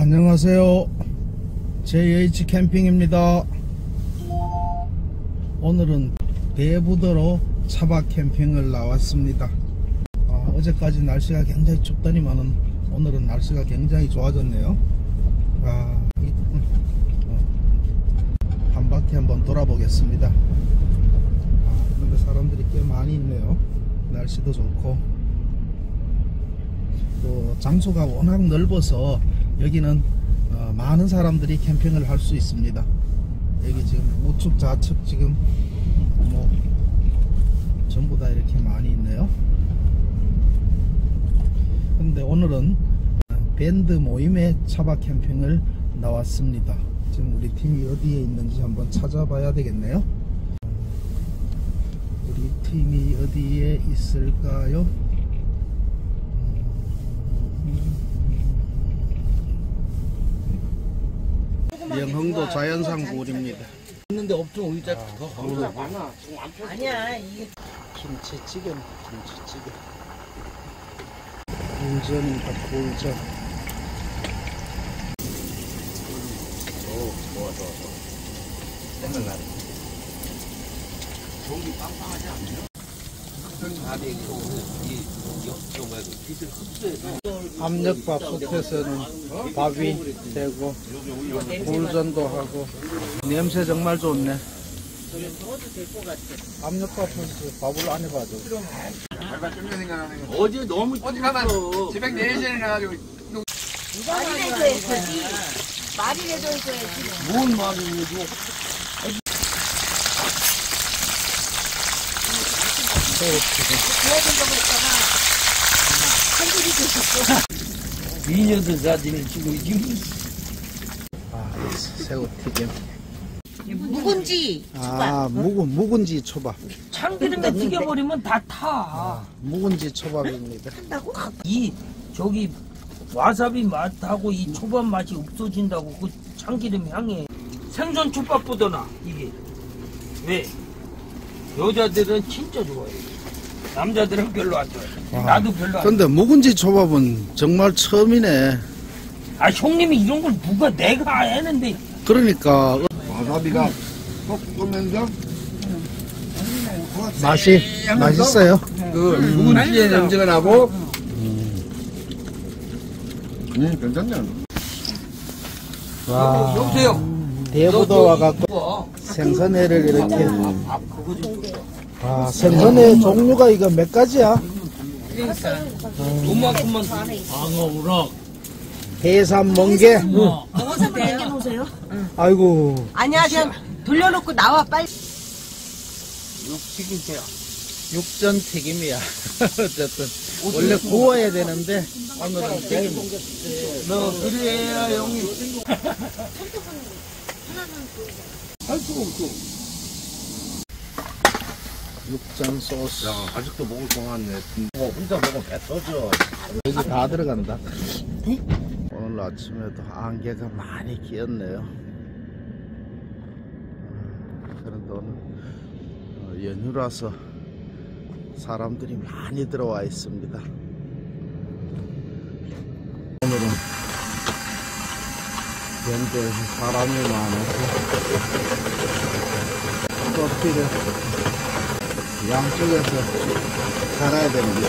안녕하세요. JH 캠핑입니다. 오늘은 대부도로 차박 캠핑을 나왔습니다. 어제까지 날씨가 굉장히 춥더니만은 오늘은 날씨가 굉장히 좋아졌네요. 한 바퀴 한번 돌아보겠습니다. 근데 사람들이 꽤 많이 있네요. 날씨도 좋고 또 장소가 워낙 넓어서 여기는 많은 사람들이 캠핑을 할 수 있습니다. 여기 지금 우측 좌측 지금 뭐 전부 다 이렇게 많이 있네요. 근데 오늘은 밴드 모임의 차박 캠핑을 나왔습니다. 지금 우리 팀이 어디에 있는지 한번 찾아봐야 되겠네요. 우리 팀이 어디에 있을까요? 영흥도 자연산 굴입니다. 있는데 없죠. 의자 더 많아. 아니야. 이게 김치찌개, 김치찌개. 굴전입니다. 굴전. 좋아. 생각나네. 종이 빵빵하지 않나요? 압력밥솥에서는 밥이 되고 굴전도 하고 냄새 정말 좋네. 압력밥솥에서 밥을 안 해봐도 어제 너무 춥어. 새벽 4시에 가가지고 말이라도 해야지. 말이라도 해줘야지. 뭔 말을 해줘. 미녀들 사진을 찍고 있지. 새우튀김. 묵은지. 묵은지 초밥. 참기름에 튀겨버리면 다 타. 묵은지 초밥입니다. 이 저기 와사비 맛하고 이 초밥 맛이 없어진다고 그 참기름 향에 생선 초밥보다나 이게 왜 여자들은 진짜 좋아해. 남자들은 별로 안 좋아해. 나도 별로 안 좋아해. 근데 묵은지 초밥은 정말 처음이네. 아 형님이 이런 걸 누가 내가 했는데. 그러니까 와사비가 쏙 쏘면서 맛있어요. 그 묵은지의 냄새가 나고 괜찮네. 와, 여보세요. 대부도 와갖고 생선회를 이렇게. 생선회 종류가 이거 몇 가지야? 요만큼만 방어 우럭 해삼 멍게. 먹어서 몇 놓으세요? 아이고. 아니야, 그냥 돌려놓고 나와 빨리. 육튀김이야. 육전 튀김이야. 어쨌든 원래 구워야 되는데 오늘은 튀김. 너 그래야 형님. 할 수가 없어. 육전 소스. 야, 아직도 먹을 거 같네. 혼자 먹으면 배 터져. 여기 다 들어간다. 오늘 아침에도 안개가 많이 끼었네요. 그런데 오늘 연휴라서 사람들이 많이 들어와 있습니다. 오늘은 밴드에서 사람이 많아서 커피를 양쪽에서 갈아야 됩니다.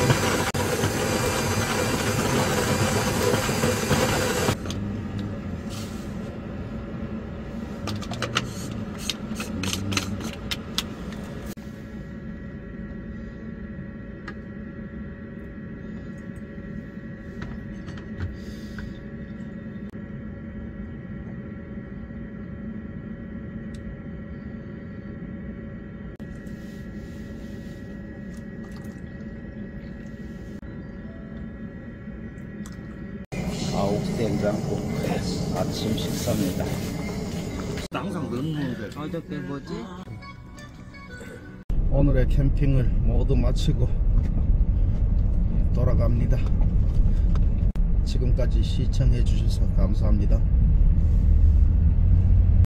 아욱된장국 아침 식사입니다. 항상 넣는데. 어저께 뭐지? 오늘의 캠핑을 모두 마치고 돌아갑니다. 지금까지 시청해 주셔서 감사합니다.